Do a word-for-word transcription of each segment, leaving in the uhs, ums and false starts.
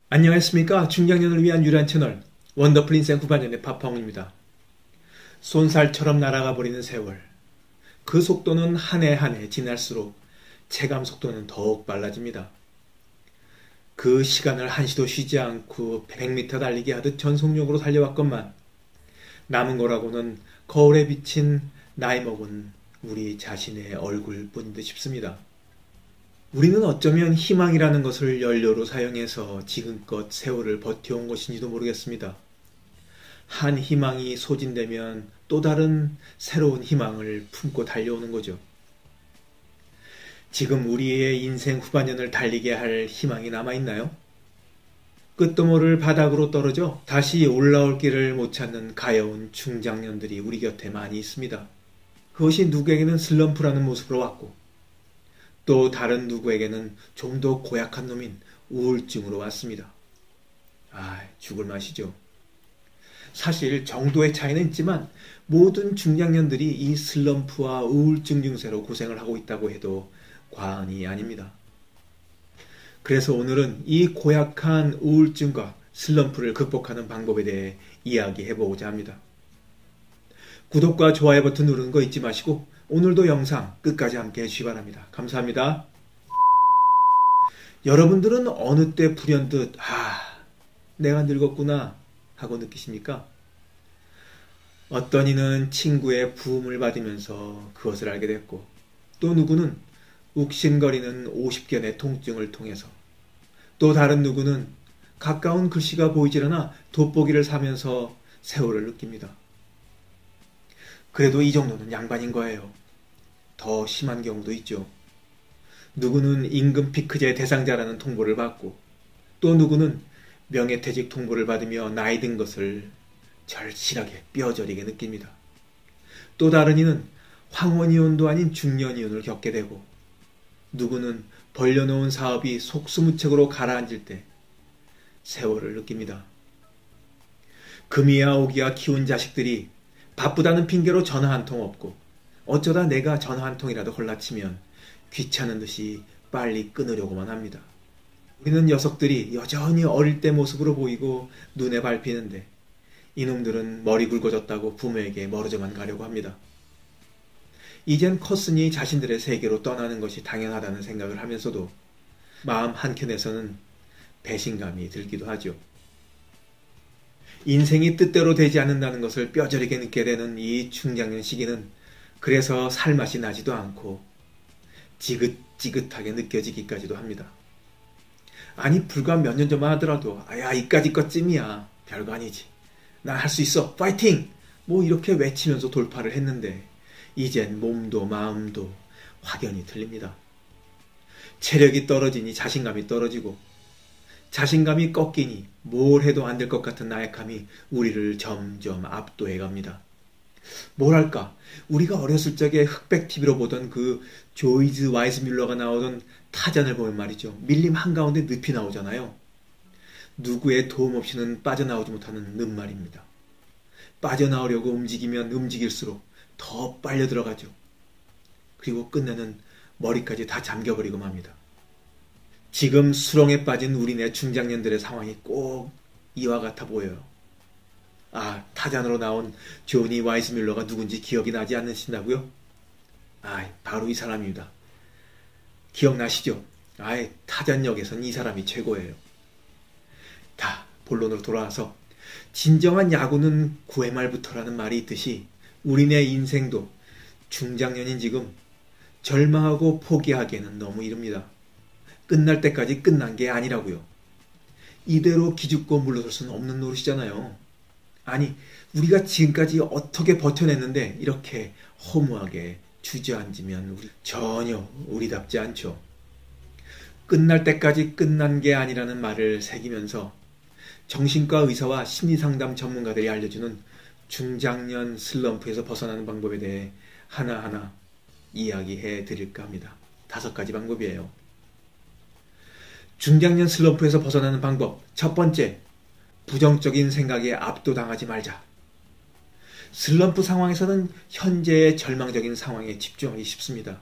안녕하십니까. 중장년을 위한 유일한 채널 원더풀 인생 후반년의 파파홍입니다. 쏜살처럼 날아가 버리는 세월. 그 속도는 한 해 한 해 지날수록 체감 속도는 더욱 빨라집니다. 그 시간을 한시도 쉬지 않고 백 미터 달리기 하듯 전속력으로 달려왔건만 남은 거라고는 거울에 비친 나이 먹은 우리 자신의 얼굴뿐인 듯 싶습니다. 우리는 어쩌면 희망이라는 것을 연료로 사용해서 지금껏 세월을 버텨온 것인지도 모르겠습니다. 한 희망이 소진되면 또 다른 새로운 희망을 품고 달려오는 거죠. 지금 우리의 인생 후반년을 달리게 할 희망이 남아있나요? 끝도 모를 바닥으로 떨어져 다시 올라올 길을 못 찾는 가여운 중장년들이 우리 곁에 많이 있습니다. 그것이 누구에게는 슬럼프라는 모습으로 왔고 또 다른 누구에게는 좀 더 고약한 놈인 우울증으로 왔습니다. 아, 죽을 맛이죠. 사실 정도의 차이는 있지만 모든 중장년들이 이 슬럼프와 우울증 증세로 고생을 하고 있다고 해도 과언이 아닙니다. 그래서 오늘은 이 고약한 우울증과 슬럼프를 극복하는 방법에 대해 이야기해보고자 합니다. 구독과 좋아요 버튼 누르는 거 잊지 마시고 오늘도 영상 끝까지 함께 해주시기 바랍니다. 감사합니다. 여러분들은 어느 때 불현듯 아, 내가 늙었구나 하고 느끼십니까? 어떤 이는 친구의 부음을 받으면서 그것을 알게 됐고 또 누구는 욱신거리는 오십견의 통증을 통해서 또 다른 누구는 가까운 글씨가 보이질 않아 돋보기를 사면서 세월을 느낍니다. 그래도 이 정도는 양반인 거예요. 더 심한 경우도 있죠. 누구는 임금 피크제 대상자라는 통보를 받고 또 누구는 명예퇴직 통보를 받으며 나이 든 것을 절실하게 뼈저리게 느낍니다. 또 다른 이는 황혼이혼도 아닌 중년이혼을 겪게 되고 누구는 벌려놓은 사업이 속수무책으로 가라앉을 때 세월을 느낍니다. 금이야 오기야 키운 자식들이 바쁘다는 핑계로 전화 한 통 없고 어쩌다 내가 전화 한 통이라도 헐라치면 귀찮은 듯이 빨리 끊으려고만 합니다. 우리는 녀석들이 여전히 어릴 때 모습으로 보이고 눈에 밟히는데 이놈들은 머리 굵어졌다고 부모에게 멀어져만 가려고 합니다. 이젠 컸으니 자신들의 세계로 떠나는 것이 당연하다는 생각을 하면서도 마음 한켠에서는 배신감이 들기도 하죠. 인생이 뜻대로 되지 않는다는 것을 뼈저리게 느끼게 되는 이 중장년 시기는 그래서 살맛이 나지도 않고 지긋지긋하게 느껴지기까지도 합니다. 아니 불과 몇 년 전만 하더라도 아야 이까짓 것쯤이야 별거 아니지 나 할 수 있어 파이팅 뭐 이렇게 외치면서 돌파를 했는데 이젠 몸도 마음도 확연히 틀립니다. 체력이 떨어지니 자신감이 떨어지고 자신감이 꺾이니 뭘 해도 안 될 것 같은 나약함이 우리를 점점 압도해 갑니다. 뭐랄까 우리가 어렸을 적에 흑백 티비로 보던 그 조이즈 와이스뮬러가 나오던 타잔을 보면 말이죠. 밀림 한가운데 늪이 나오잖아요. 누구의 도움 없이는 빠져나오지 못하는 늪 말입니다. 빠져나오려고 움직이면 움직일수록 더 빨려 들어가죠. 그리고 끝내는 머리까지 다 잠겨버리고 맙니다. 지금 수렁에 빠진 우리네 중장년들의 상황이 꼭 이와 같아 보여요. 아, 타잔으로 나온 조니 와이스뮬러가 누군지 기억이 나지 않으신다고요? 아, 바로 이 사람입니다. 기억나시죠? 아예 타잔 역에선 이 사람이 최고예요. 다 본론으로 돌아와서 진정한 야구는 구 회 말부터라는 말이 있듯이 우리네 인생도 중장년인 지금 절망하고 포기하기에는 너무 이릅니다. 끝날 때까지 끝난 게 아니라고요. 이대로 기죽고 물러설 수는 없는 노릇이잖아요. 아니 우리가 지금까지 어떻게 버텨냈는데 이렇게 허무하게 주저앉으면 우리 전혀 우리답지 않죠. 끝날 때까지 끝난 게 아니라는 말을 새기면서 정신과 의사와 심리상담 전문가들이 알려주는 중장년 슬럼프에서 벗어나는 방법에 대해 하나하나 이야기해 드릴까 합니다. 다섯 가지 방법이에요. 중장년 슬럼프에서 벗어나는 방법. 첫 번째, 부정적인 생각에 압도당하지 말자. 슬럼프 상황에서는 현재의 절망적인 상황에 집중하기 쉽습니다.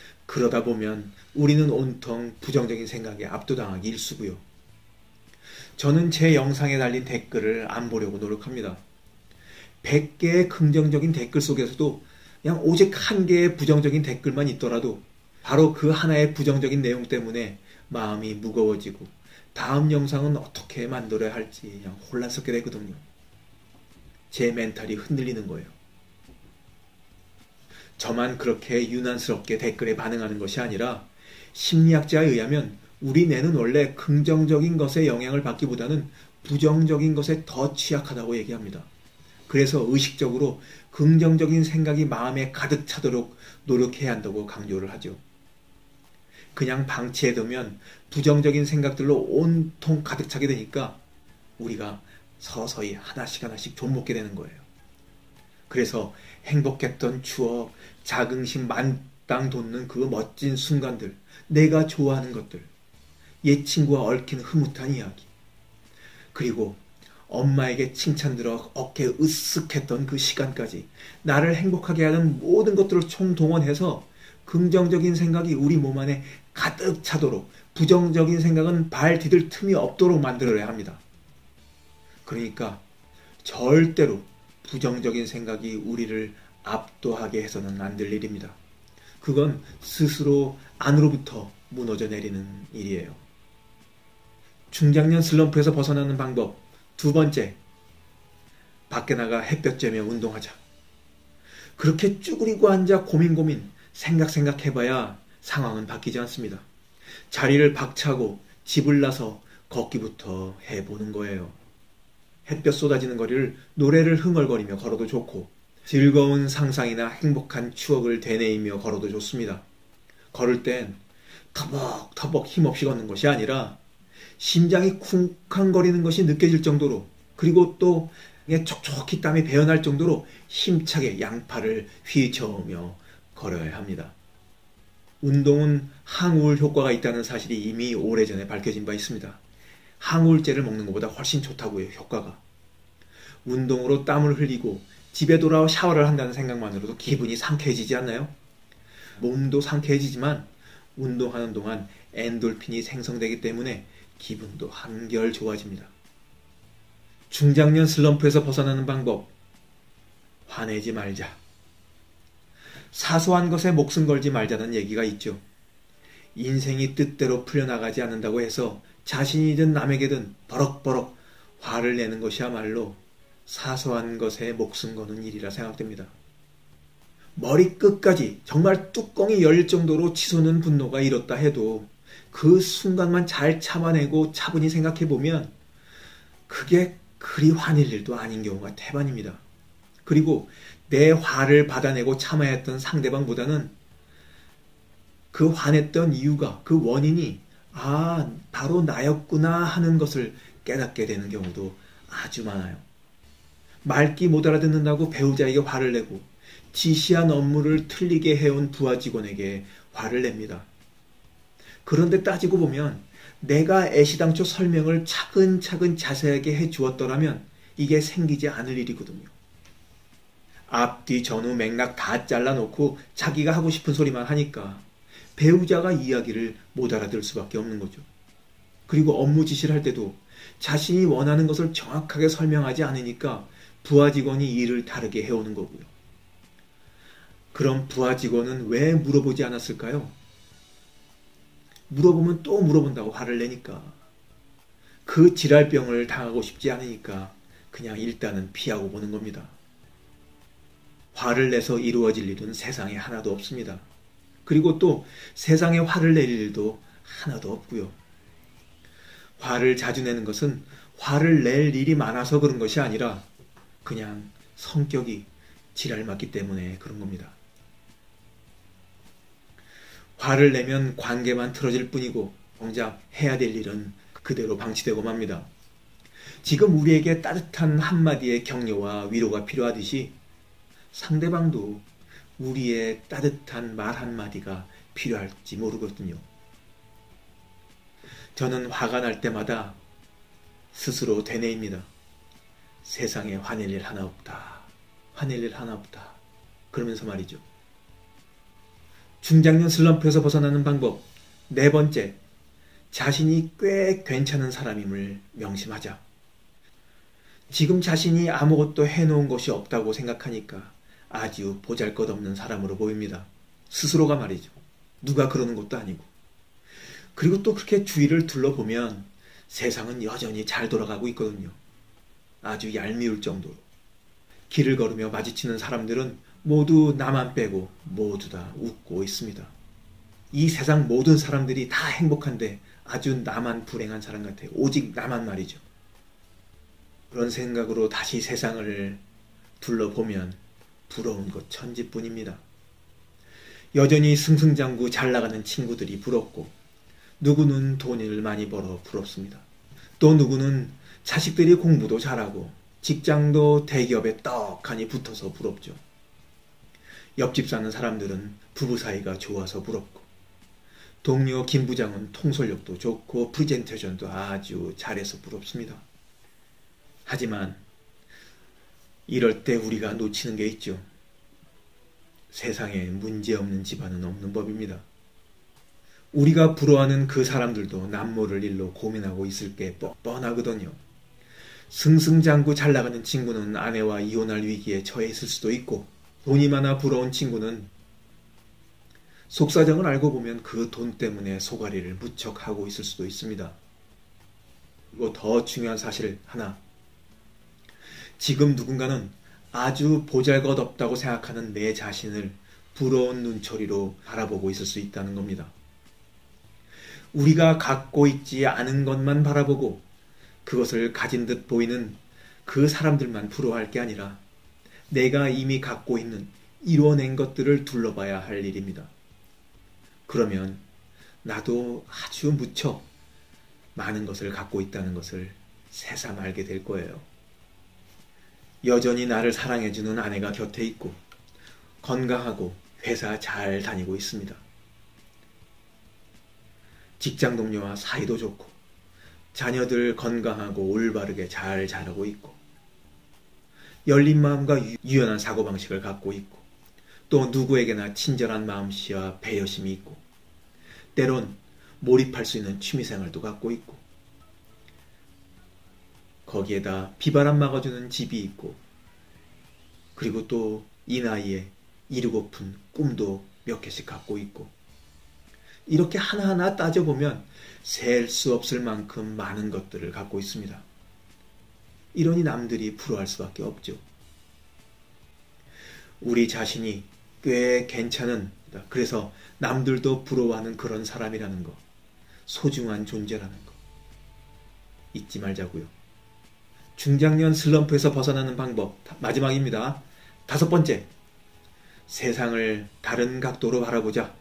그러다 보면 우리는 온통 부정적인 생각에 압도당하기 일쑤고요. 저는 제 영상에 달린 댓글을 안 보려고 노력합니다. 백 개의 긍정적인 댓글 속에서도 그냥 오직 한 개의 부정적인 댓글만 있더라도 바로 그 하나의 부정적인 내용 때문에 마음이 무거워지고 다음 영상은 어떻게 만들어야 할지 그냥 혼란스럽게 되거든요. 제 멘탈이 흔들리는 거예요. 저만 그렇게 유난스럽게 댓글에 반응하는 것이 아니라 심리학자에 의하면 우리 뇌는 원래 긍정적인 것에 영향을 받기보다는 부정적인 것에 더 취약하다고 얘기합니다. 그래서 의식적으로 긍정적인 생각이 마음에 가득 차도록 노력해야 한다고 강조를 하죠. 그냥 방치해두면 부정적인 생각들로 온통 가득 차게 되니까 우리가 서서히 하나씩 하나씩 좀먹게 되는 거예요. 그래서 행복했던 추억, 자긍심 만땅 돋는 그 멋진 순간들, 내가 좋아하는 것들, 옛 친구와 얽힌 흐뭇한 이야기, 그리고 엄마에게 칭찬 들어 어깨 으쓱했던 그 시간까지 나를 행복하게 하는 모든 것들을 총동원해서 긍정적인 생각이 우리 몸 안에 가득 차도록 부정적인 생각은 발 디딜 틈이 없도록 만들어야 합니다. 그러니까 절대로 부정적인 생각이 우리를 압도하게 해서는 안 될 일입니다. 그건 스스로 안으로부터 무너져 내리는 일이에요. 중장년 슬럼프에서 벗어나는 방법 두 번째, 밖에 나가 햇볕 쬐며 운동하자. 그렇게 쭈그리고 앉아 고민 고민 생각 생각 해봐야 상황은 바뀌지 않습니다. 자리를 박차고 집을 나서 걷기부터 해보는 거예요. 햇볕 쏟아지는 거리를 노래를 흥얼거리며 걸어도 좋고 즐거운 상상이나 행복한 추억을 되뇌이며 걸어도 좋습니다. 걸을 땐 터벅터벅 힘없이 걷는 것이 아니라 심장이 쿵쾅거리는 것이 느껴질 정도로, 그리고 또 촉촉히 땀이 배어날 정도로 힘차게 양팔을 휘저으며 걸어야 합니다. 운동은 항우울 효과가 있다는 사실이 이미 오래전에 밝혀진 바 있습니다. 항우울제를 먹는 것보다 훨씬 좋다고요, 효과가. 운동으로 땀을 흘리고 집에 돌아와 샤워를 한다는 생각만으로도 기분이 상쾌해지지 않나요? 몸도 상쾌해지지만 운동하는 동안 엔돌핀이 생성되기 때문에 기분도 한결 좋아집니다. 중장년 슬럼프에서 벗어나는 방법, 화내지 말자. 사소한 것에 목숨 걸지 말자는 얘기가 있죠. 인생이 뜻대로 풀려나가지 않는다고 해서 자신이든 남에게든 버럭버럭 화를 내는 것이야말로 사소한 것에 목숨 거는 일이라 생각됩니다. 머리끝까지 정말 뚜껑이 열릴 정도로 치솟는 분노가 일었다 해도 그 순간만 잘 참아내고 차분히 생각해보면 그게 그리 화낼 일도 아닌 경우가 태반입니다. 그리고 내 화를 받아내고 참아야 했던 상대방보다는 그 화냈던 이유가, 그 원인이 아, 바로 나였구나 하는 것을 깨닫게 되는 경우도 아주 많아요. 말귀 못 알아듣는다고 배우자에게 화를 내고 지시한 업무를 틀리게 해온 부하 직원에게 화를 냅니다. 그런데 따지고 보면 내가 애시당초 설명을 차근차근 자세하게 해주었더라면 이게 생기지 않을 일이거든요. 앞뒤 전후 맥락 다 잘라놓고 자기가 하고 싶은 소리만 하니까 배우자가 이야기를 못 알아들을 수밖에 없는 거죠. 그리고 업무 지시를 할 때도 자신이 원하는 것을 정확하게 설명하지 않으니까 부하 직원이 일을 다르게 해오는 거고요. 그럼 부하 직원은 왜 물어보지 않았을까요? 물어보면 또 물어본다고 화를 내니까, 그 지랄병을 당하고 싶지 않으니까 그냥 일단은 피하고 보는 겁니다. 화를 내서 이루어질 일은 세상에 하나도 없습니다. 그리고 또 세상에 화를 낼 일도 하나도 없고요. 화를 자주 내는 것은 화를 낼 일이 많아서 그런 것이 아니라 그냥 성격이 지랄 맞기 때문에 그런 겁니다. 화를 내면 관계만 틀어질 뿐이고 정작 해야 될 일은 그대로 방치되고 맙니다. 지금 우리에게 따뜻한 한마디의 격려와 위로가 필요하듯이 상대방도 우리의 따뜻한 말 한마디가 필요할지 모르거든요. 저는 화가 날 때마다 스스로 되뇌입니다. 세상에 화낼 일 하나 없다. 화낼 일 하나 없다. 그러면서 말이죠. 중장년 슬럼프에서 벗어나는 방법 네 번째, 자신이 꽤 괜찮은 사람임을 명심하자. 지금 자신이 아무것도 해놓은 것이 없다고 생각하니까 아주 보잘것없는 사람으로 보입니다. 스스로가 말이죠. 누가 그러는 것도 아니고. 그리고 또 그렇게 주위를 둘러보면 세상은 여전히 잘 돌아가고 있거든요. 아주 얄미울 정도로. 길을 걸으며 마주치는 사람들은 모두 나만 빼고 모두 다 웃고 있습니다. 이 세상 모든 사람들이 다 행복한데 아주 나만 불행한 사람 같아요. 오직 나만 말이죠. 그런 생각으로 다시 세상을 둘러보면 부러운 것 천지뿐입니다. 여전히 승승장구 잘 나가는 친구들이 부럽고, 누구는 돈을 많이 벌어 부럽습니다. 또 누구는 자식들이 공부도 잘하고 직장도 대기업에 떡하니 붙어서 부럽죠. 옆집 사는 사람들은 부부 사이가 좋아서 부럽고, 동료 김 부장은 통솔력도 좋고 프레젠테이션도 아주 잘해서 부럽습니다. 하지만 이럴 때 우리가 놓치는 게 있죠. 세상에 문제없는 집안은 없는 법입니다. 우리가 부러워하는 그 사람들도 남모를 일로 고민하고 있을 게 뻔하거든요. 승승장구 잘 나가는 친구는 아내와 이혼할 위기에 처해 있을 수도 있고, 돈이 많아 부러운 친구는 속사정을 알고 보면 그 돈 때문에 소가리를 무척 하고 있을 수도 있습니다. 그리고 더 중요한 사실 하나. 지금 누군가는 아주 보잘것없다고 생각하는 내 자신을 부러운 눈초리로 바라보고 있을 수 있다는 겁니다. 우리가 갖고 있지 않은 것만 바라보고 그것을 가진 듯 보이는 그 사람들만 부러워할 게 아니라 내가 이미 갖고 있는 이뤄낸 것들을 둘러봐야 할 일입니다. 그러면 나도 아주 무척 많은 것을 갖고 있다는 것을 새삼 알게 될 거예요. 여전히 나를 사랑해주는 아내가 곁에 있고, 건강하고 회사 잘 다니고 있습니다. 직장 동료와 사이도 좋고, 자녀들 건강하고 올바르게 잘 자라고 있고, 열린 마음과 유연한 사고방식을 갖고 있고, 또 누구에게나 친절한 마음씨와 배려심이 있고, 때론 몰입할 수 있는 취미생활도 갖고 있고, 거기에다 비바람 막아주는 집이 있고, 그리고 또 이 나이에 이루고픈 꿈도 몇 개씩 갖고 있고, 이렇게 하나하나 따져보면 셀 수 없을 만큼 많은 것들을 갖고 있습니다. 이러니 남들이 부러워할 수밖에 없죠. 우리 자신이 꽤 괜찮은, 그래서 남들도 부러워하는 그런 사람이라는 거, 소중한 존재라는 거 잊지 말자고요. 중장년 슬럼프에서 벗어나는 방법 마지막입니다. 다섯 번째, 세상을 다른 각도로 바라보자.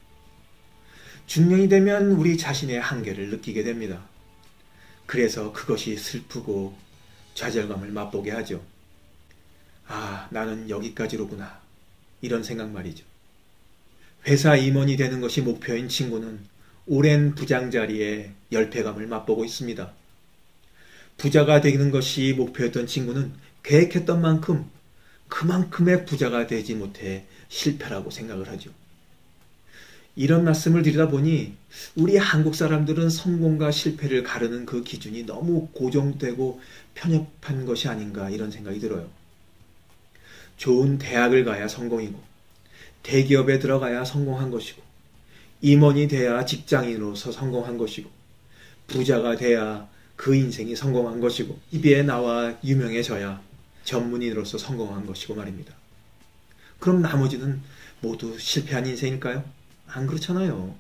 중년이 되면 우리 자신의 한계를 느끼게 됩니다. 그래서 그것이 슬프고 좌절감을 맛보게 하죠. 아, 나는 여기까지로구나. 이런 생각 말이죠. 회사 임원이 되는 것이 목표인 친구는 오랜 부장 자리에 열패감을 맛보고 있습니다. 부자가 되는 것이 목표였던 친구는 계획했던 만큼 그만큼의 부자가 되지 못해 실패라고 생각을 하죠. 이런 말씀을 드리다 보니 우리 한국 사람들은 성공과 실패를 가르는 그 기준이 너무 고정되고 편협한 것이 아닌가 이런 생각이 들어요. 좋은 대학을 가야 성공이고, 대기업에 들어가야 성공한 것이고, 임원이 돼야 직장인으로서 성공한 것이고, 부자가 돼야 그 인생이 성공한 것이고, 티비에 나와 유명해져야 전문인으로서 성공한 것이고 말입니다. 그럼 나머지는 모두 실패한 인생일까요? 안 그렇잖아요.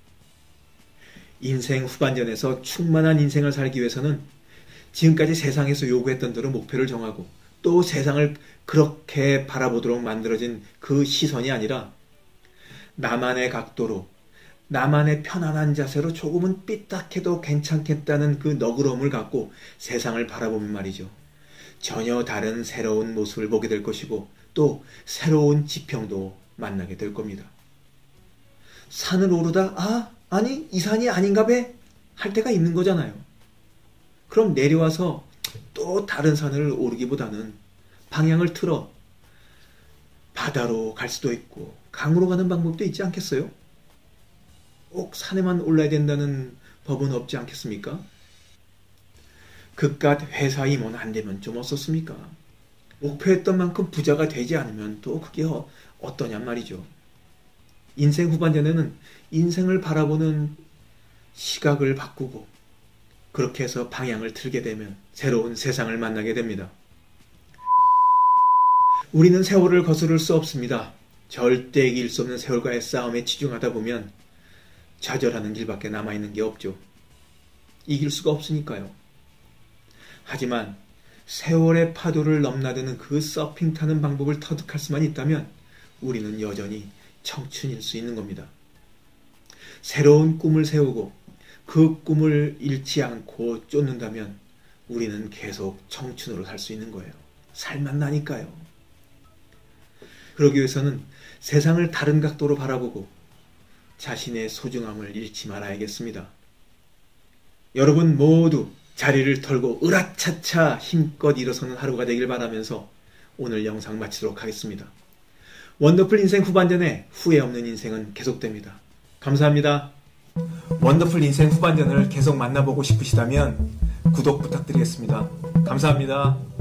인생 후반전에서 충만한 인생을 살기 위해서는 지금까지 세상에서 요구했던 대로 목표를 정하고, 또 세상을 그렇게 바라보도록 만들어진 그 시선이 아니라 나만의 각도로, 나만의 편안한 자세로 조금은 삐딱해도 괜찮겠다는 그 너그러움을 갖고 세상을 바라보면 말이죠. 전혀 다른 새로운 모습을 보게 될 것이고, 또 새로운 지평도 만나게 될 겁니다. 산을 오르다 아 아니 이 산이 아닌가 배 할 때가 있는 거잖아요. 그럼 내려와서 또 다른 산을 오르기보다는 방향을 틀어 바다로 갈 수도 있고 강으로 가는 방법도 있지 않겠어요? 꼭 산에만 올라야 된다는 법은 없지 않겠습니까? 그깟 회사 임원 안 되면 좀 어떻습니까? 목표했던 만큼 부자가 되지 않으면 또 그게 어, 어떠냔 말이죠. 인생 후반전에는 인생을 바라보는 시각을 바꾸고 그렇게 해서 방향을 틀게 되면 새로운 세상을 만나게 됩니다. 우리는 세월을 거스를 수 없습니다. 절대 이길 수 없는 세월과의 싸움에 치중하다 보면 좌절하는 길밖에 남아있는 게 없죠. 이길 수가 없으니까요. 하지만 세월의 파도를 넘나드는 그 서핑 타는 방법을 터득할 수만 있다면 우리는 여전히 청춘일 수 있는 겁니다. 새로운 꿈을 세우고 그 꿈을 잃지 않고 쫓는다면 우리는 계속 청춘으로 살 수 있는 거예요. 살만 나니까요. 그러기 위해서는 세상을 다른 각도로 바라보고 자신의 소중함을 잃지 말아야겠습니다. 여러분 모두 자리를 털고 으라차차 힘껏 일어서는 하루가 되길 바라면서 오늘 영상 마치도록 하겠습니다. 원더풀 인생 후반전에 후회 없는 인생은 계속됩니다. 감사합니다. 원더풀 인생 후반전을 계속 만나보고 싶으시다면 구독 부탁드리겠습니다. 감사합니다.